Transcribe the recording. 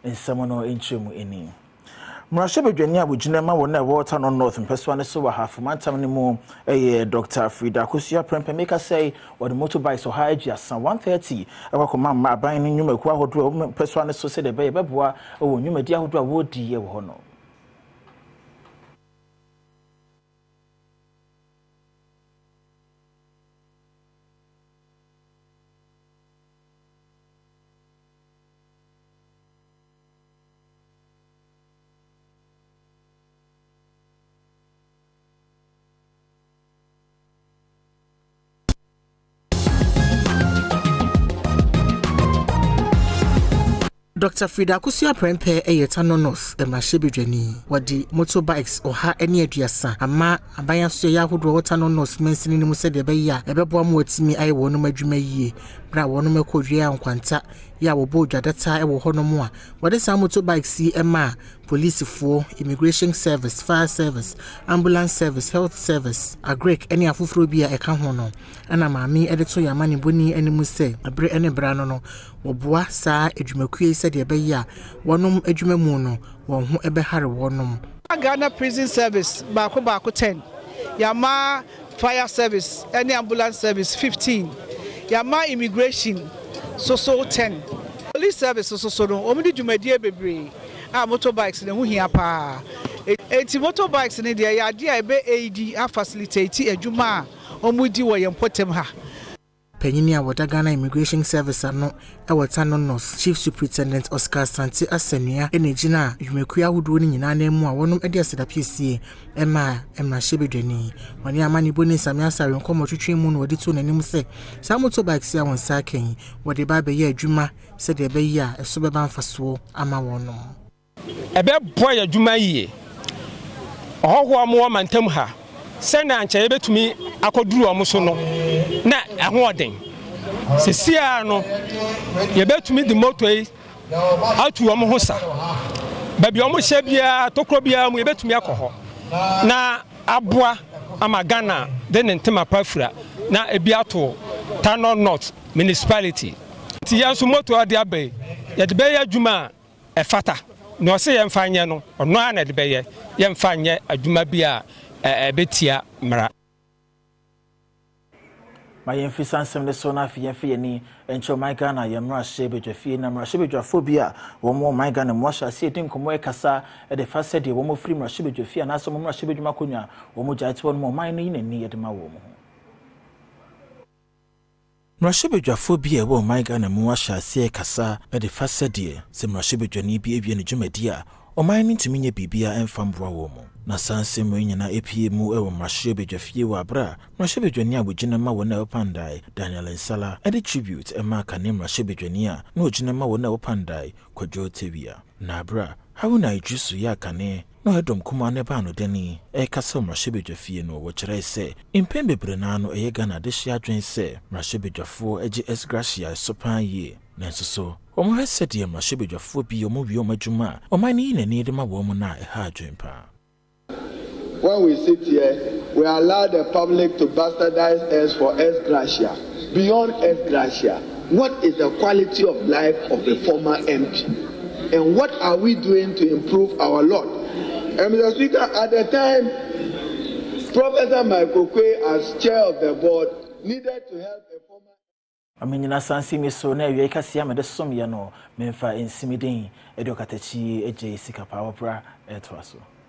Nsamono inchemu eni. Mrashebe Jenia Bujinema wona water no north mpeswane so wa half mantam ni mu Dr. Frida Kasie Prempe make say or the motorbikes or high just 130 akoma ma aban ni nyuma ku ahodo mpeswane so se de be beboa wo nyuma di ahodo wo di ye wo no. Dr. Frida Kasie Prempe Tano North Mrashebedwani wadi motorbikes oha eni aduasa ama abaya so ya hodo Tano North mensini ni mu se de be ya ebeboa mu atimi aye wono madwuma yie bra wono makodua ankwanta ya wo bodwa data e wo hono mu a wade sa motorbikes ema police for immigration service, fire service, ambulance service, health service, agrek any afufro bia e ka ho no ana maami edeto ya mani boni animu se abre ene bra no no woboa saa edwumakue se de be ya wonum edwumamu no won ho ebe hare wonum. Ghana prison service baako 10 yama fire service any ambulance service 15 yama immigration so 10 police service so no omudi dwumadie bebre motorbikes ne hu hia pa enti motorbikes ne de ya de ebe aid a facilitate adwuma omudi wo yempotem ha. Penyini a wada Ghana Immigration Service ano Tano North Chief Superintendent Oscar Santi Asenua enegina dwumakuya hudo ni nyina na mu a wonum ede asedapiesie Mrashebedwani wani amani boni samia sare nkomo twetwe mu no wadi to nanim se sa motorbikes ya won sa kan wadi ba be ya adwuma se de be ya eso be ba mfaso ama wonum ebe boy adwuma yie ohwo mo mantam ha sena anche betumi akoduru omo so no na ahoden sesia no ye betumi di moto yi atu omo ho sa ba bi omo hye bia tokro bia mu ye betumi akoho na aboa ama Ghana de ntema pafura na ebiato Tano North municipality ti yaso moto ade abai ye de be ya adwuma efata no se ye mfanye no ono ana de be ye mfanye adwuma bia betia mra my fisansem de sona fi ni encho my Ghana ye Mrashebedwafi na Mrashebedwafobia wo mo my Ghana mo sha se din komo ekasa e de fa said wo mo free Mrashebedwafi na so mo Mrashebedwuma konwa wo mo jaite wo mo man ni nani ye de ma wo mo Mrashebedwafobia wo my Ghana mo sha se ekasa e de fa said se Mrashebedwani bi ebie ne dwumadi a o man ntimi nye bibia emfambroa wo mo na sanse mo nyina APM ewo Mrashebedwafi wa bra Mrashebedwani abugina ma wo na opandai Daniel Nsala edi tribute ema ka ne Mrashebedwani a na ogina ma wo na opandai Adom TV na bra hawo na idrusu ya kane no Adom kuma ne ba no deni kasa Mrashebedwafi no wo kire se impembe bre na no Ghana de hia adwen se Mrashebedwafo egi esgracia sopan ye nanso so omo hese de Mrashebedwafo bi omo wi omo adwuma oman ni nani de ma wo mo na ha adwen pa. When we sit here, we allow the public to bastardize us for ex-gratia. Beyond ex-gratia, what is the quality of life of the former MP? And what are we doing to improve our lot? And Mr. Speaker, at the time, Professor Michael Kwe, as chair of the board, needed to help a former... Aminina sansi mi so na ewe Kasie amede som ye no memfa ensimiden edokatachi eje sika power bra etwaso.